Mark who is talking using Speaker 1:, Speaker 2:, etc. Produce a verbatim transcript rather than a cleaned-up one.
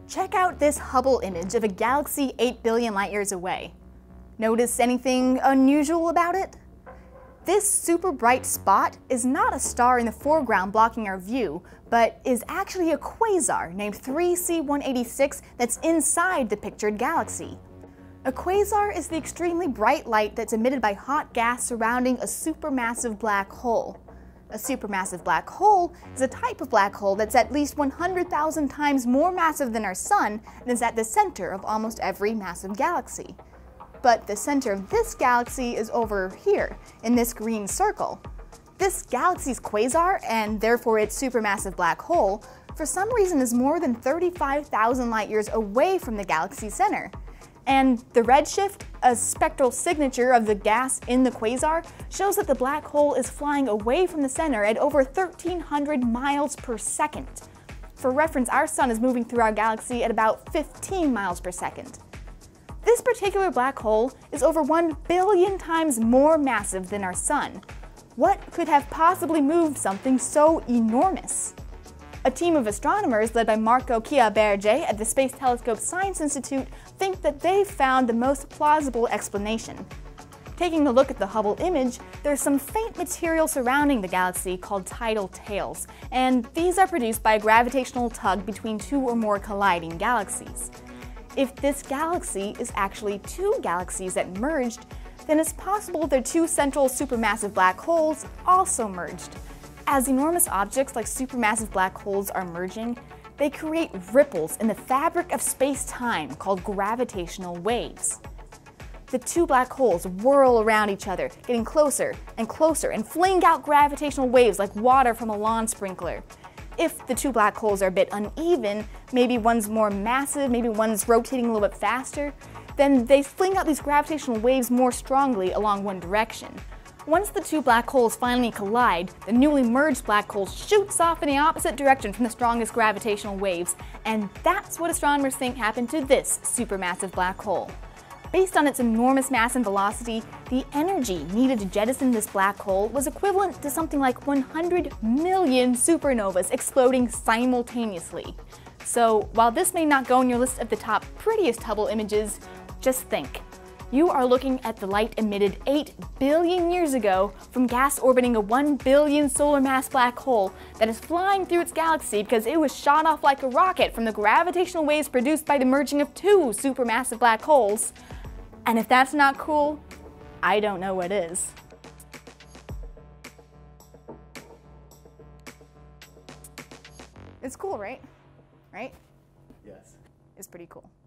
Speaker 1: Check out this Hubble image of a galaxy eight billion light years away. Notice anything unusual about it? This super bright spot is not a star in the foreground blocking our view, but is actually a quasar named three C one eighty-six that's inside the pictured galaxy. A quasar is the extremely bright light that's emitted by hot gas surrounding a supermassive black hole. A supermassive black hole is a type of black hole that's at least one hundred thousand times more massive than our Sun and is at the center of almost every massive galaxy. But the center of this galaxy is over here, in this green circle. This galaxy's quasar, and therefore its supermassive black hole, for some reason is more than thirty-five thousand light years away from the galaxy center. And the redshift, a spectral signature of the gas in the quasar, shows that the black hole is flying away from the center at over thirteen hundred miles per second. For reference, our Sun is moving through our galaxy at about fifteen miles per second. This particular black hole is over one billion times more massive than our Sun. What could have possibly moved something so enormous? A team of astronomers led by Marco Chiaberge at the Space Telescope Science Institute think that they've found the most plausible explanation. Taking a look at the Hubble image, there's some faint material surrounding the galaxy called tidal tails, and these are produced by a gravitational tug between two or more colliding galaxies. If this galaxy is actually two galaxies that merged, then it's possible their two central supermassive black holes also merged. As enormous objects like supermassive black holes are merging, they create ripples in the fabric of space-time called gravitational waves. The two black holes whirl around each other, getting closer and closer and fling out gravitational waves like water from a lawn sprinkler. If the two black holes are a bit uneven, maybe one's more massive, maybe one's rotating a little bit faster, then they fling out these gravitational waves more strongly along one direction. Once the two black holes finally collide, the newly merged black hole shoots off in the opposite direction from the strongest gravitational waves, and that's what astronomers think happened to this supermassive black hole. Based on its enormous mass and velocity, the energy needed to jettison this black hole was equivalent to something like one hundred million supernovas exploding simultaneously. So while this may not go on your list of the top prettiest Hubble images, just think. You are looking at the light emitted eight billion years ago from gas orbiting a one billion solar mass black hole that is flying through its galaxy because it was shot off like a rocket from the gravitational waves produced by the merging of two supermassive black holes. And if that's not cool, I don't know what is. It's cool, right? Right?
Speaker 2: Yes.
Speaker 1: It's pretty cool.